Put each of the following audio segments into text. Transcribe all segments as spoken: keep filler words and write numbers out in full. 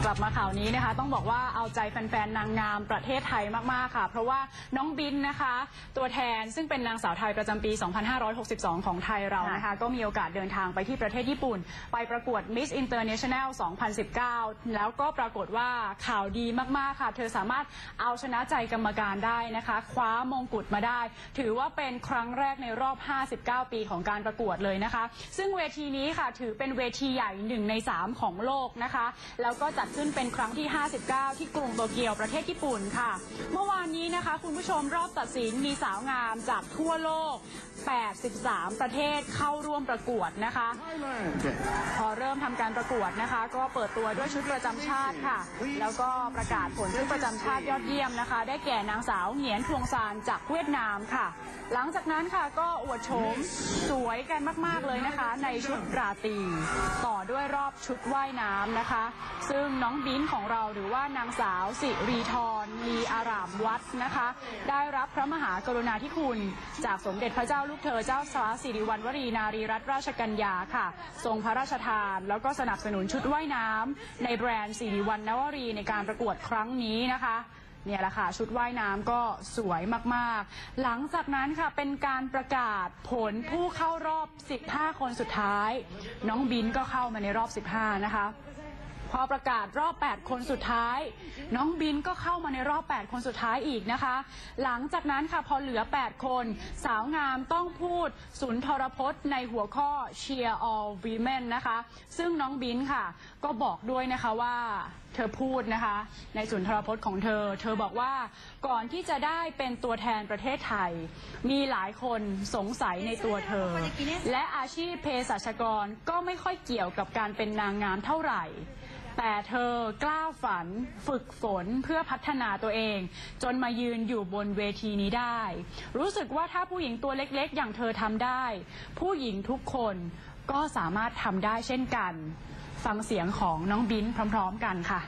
กลับมาข่าวนี้นะคะต้องบอกว่าเอาใจแฟนๆนางงามประเทศไทยมากๆค่ะเพราะว่าน้องบินนะคะตัวแทนซึ่งเป็นนางสาวไทยประจำปี สองพันห้าร้อยหกสิบสอง ของไทยเรานะคะก็มีโอกาสเดินทางไปที่ประเทศญี่ปุ่นไปประกวด Miss International สองพันสิบเก้า แล้วก็ปรากฏว่าข่าวดีมากๆค่ะเธอสามารถเอาชนะใจกรรมการได้นะคะคว้ามงกุฎมาได้ถือว่าเป็นครั้งแรกในรอบห้าสิบเก้าปีของการประกวดเลยนะคะซึ่งเวทีนี้ค่ะถือเป็นเวทีใหญ่หนึ่งในสามของโลกนะคะแล้วก็จัดขึ้นเป็นครั้งที่ห้าสิบเก้าที่กรุงโตเกียวประเทศญี่ปุ่นค่ะเมื่อวานนี้นะคะคุณผู้ชมรอบตัดสินมีสาวงามจากทั่วโลกแปดสิบสามประเทศเข้าร่วมประกวดนะคะพอเริ่มทำการประกวดนะคะก็เปิดตัวด้วยชุดประจำชาติค่ะแล้วก็ประกาศผลชุดประจำชาติยอดเยี่ยมนะคะได้แก่นางสาวเหงียนทวงซานจากเวียดนามค่ะหลังจากนั้นค่ะก็อวดโฉมสวยกันมากๆเลยนะคะในชุดราตรีต่อด้วยรอบชุดว่ายน้ำนะคะซึ่งน้องบินของเราหรือว่านางสาวสิริธรลีอารามวัดนะคะได้รับพระมหากรุณาธิคุณจากสมเด็จพระเจ้าลูกเธอเจ้าฟ้าสิริวัณวรีนารีรัตนราชกัญญาค่ะทรงพระราชทานแล้วก็สนับสนุนชุดว่ายน้ำในแบรนด์สิริวัณนวรีในการประกวดครั้งนี้นะคะเนี่ยแหละค่ะชุดว่ายน้ำก็สวยมากๆหลังจากนั้นค่ะเป็นการประกาศผลผู้เข้ารอบสิบห้าคนสุดท้ายน้องบินก็เข้ามาในรอบสิบห้านะคะพอประกาศรอบแปดคนสุดท้ายน้องบินก็เข้ามาในรอบแปดคนสุดท้ายอีกนะคะหลังจากนั้นค่ะพอเหลือแปดคนสาวงามต้องพูดสุนทรพจน์ในหัวข้อ Cheer All Women นะคะซึ่งน้องบินค่ะก็บอกด้วยนะคะว่าเธอพูดนะคะในสุนทรพจน์ของเธอเธอบอกว่าก่อนที่จะได้เป็นตัวแทนประเทศไทยมีหลายคนสงสัยในตัวเธอและอาชีพเภสัชกรก็ไม่ค่อยเกี่ยวกับการเป็นนางงามเท่าไหร่แต่เธอกล้าฝันฝึกฝนเพื่อพัฒนาตัวเองจนมายืนอยู่บนเวทีนี้ได้รู้สึกว่าถ้าผู้หญิงตัวเล็กๆอย่างเธอทำได้ผู้หญิงทุกคนก็สามารถทำได้เช่นกันฟังเสียงของน้องบินพร้อมๆกันค่ะ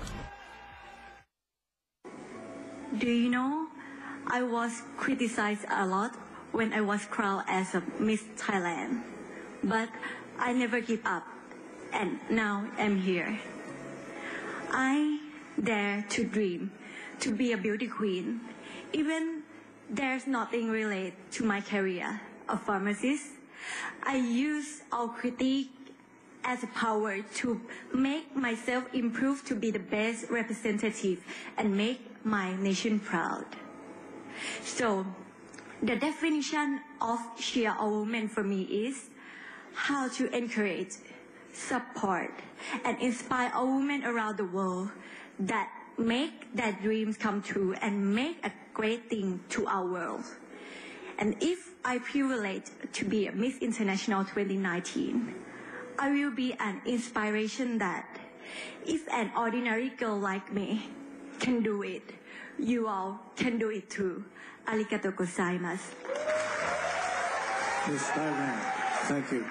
Do you know I was criticized a lot when I was crowned as a Miss Thailand but I never give up and now I'm here I dare to dream to be a beauty queen even there's nothing related to my career of pharmacist I use all critique as a power to make myself improve to be the best representative and make my nation proud. So, the definition of Cheer All Women for me is how to encourage, support, and inspire all women around the world that make their dreams come true and make a great thing to our world. And if I privilege to be a Miss International twenty nineteen, I will be an inspiration that if an ordinary girl like me can do it, you all can do it too. Arigatou gozaimasu. Miss Thailand, thank you.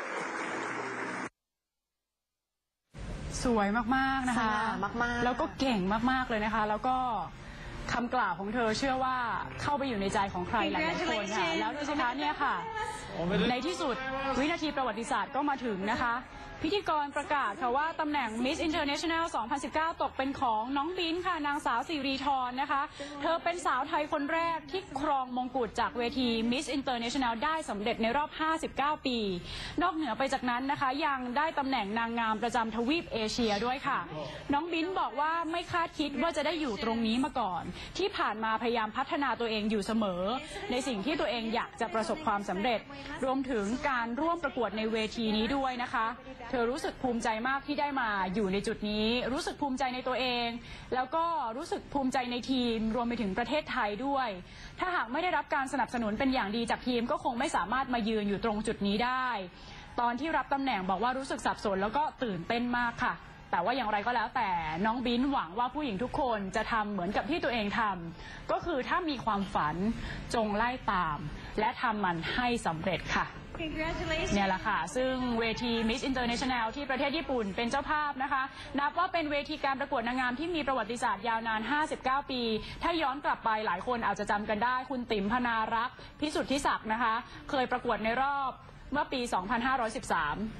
สวยมากๆนะคะมากๆแล้วก็เก่งมากๆเลยนะคะแล้วก็คำกล่าวของเธอเชื่อว่าเข้าไปอยู่ในใจของใครหลายๆคนค่ะแล้วดูสิคะเนี่ยค่ะในที่สุดวินาทีประวัติศาสตร์ก็มาถึงนะคะพิธีกรประกาศค่ะว่าตำแหน่ง Miss International สองพันสิบเก้า ตกเป็นของน้องบินค่ะนางสาวสิริธรนะคะเธอเป็นสาวไทยคนแรกที่ครองมงกุฎจากเวที Miss International ได้สำเร็จในรอบห้าสิบเก้าปีนอกเหนือไปจากนั้นนะคะยังได้ตำแหน่งนางงามประจำทวีปเอเชียด้วยค่ะน้องบินบอกว่าไม่คาดคิดว่าจะได้อยู่ตรงนี้มาก่อนที่ผ่านมาพยายามพัฒนาตัวเองอยู่เสมอในสิ่งที่ตัวเองอยากจะประสบความสำเร็จรวมถึงการร่วมประกวดในเวทีนี้ด้วยนะคะเธอรู้สึกภูมิใจมากที่ได้มาอยู่ในจุดนี้รู้สึกภูมิใจในตัวเองแล้วก็รู้สึกภูมิใจในทีมรวมไปถึงประเทศไทยด้วยถ้าหากไม่ได้รับการสนับสนุนเป็นอย่างดีจากทีมก็คงไม่สามารถมายืนอยู่ตรงจุดนี้ได้ตอนที่รับตำแหน่งบอกว่ารู้สึกสับสนแล้วก็ตื่นเต้นมากค่ะแต่ว่าอย่างไรก็แล้วแต่น้องบินหวังว่าผู้หญิงทุกคนจะทำเหมือนกับที่ตัวเองทำก็คือถ้ามีความฝันจงไล่ตามและทำมันให้สำเร็จค่ะเนี่ยแหละค่ะซึ่งเวที Miss International ที่ประเทศญี่ปุ่นเป็นเจ้าภาพนะคะนับว่าเป็นเวทีการประกวดนางงามที่มีประวัติศาสตร์ยาวนานห้าสิบเก้าปีถ้าย้อนกลับไปหลายคนอาจจะจำกันได้คุณติ๋มพนารักษ์พิสุทธิศักดิ์นะคะเคยประกวดในรอบเมื่อปี สองพันห้าร้อยสิบสาม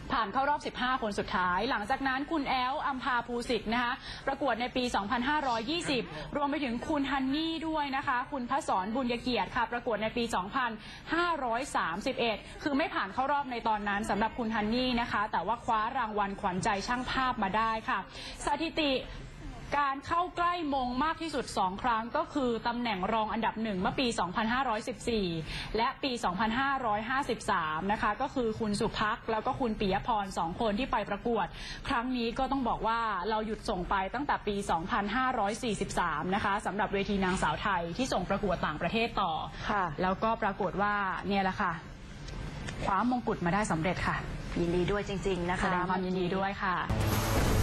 ผ่านเข้ารอบ สิบห้า คนสุดท้ายหลังจากนั้นคุณแอลอัมพาภูสิทธิ์นะคะประกวดในปี สองพันห้าร้อยยี่สิบ รวมไปถึงคุณฮันนี่ด้วยนะคะคุณพศรบุญเกียรติค่ะประกวดในปี สองพันห้าร้อยสามสิบเอ็ด คือไม่ผ่านเข้ารอบในตอนนั้นสำหรับคุณฮันนี่นะคะแต่ว่าคว้ารางวัลขวัญใจช่างภาพมาได้ค่ะสถิติการเข้าใกล้มงมากที่สุดสองครั้งก็คือตำแหน่งรองอันดับหนึ่งเมื่อปี สองพันห้าร้อยสิบสี่ และปี สองพันห้าร้อยห้าสิบสาม นะคะก็คือคุณสุภักดิ์แล้วก็คุณปิยพรสองคนที่ไปประกวดครั้งนี้ก็ต้องบอกว่าเราหยุดส่งไปตั้งแต่ปี สองพันห้าร้อยสี่สิบสาม นะคะสำหรับเวทีนางสาวไทยที่ส่งประกวดต่างประเทศต่อแล้วก็ปรากฏว่าเนี่ยแหละค่ะคว้ามงกุฎมาได้สำเร็จค่ะยินดีด้วยจริงๆนะคะแสดงความยินดีด้วยค่ะ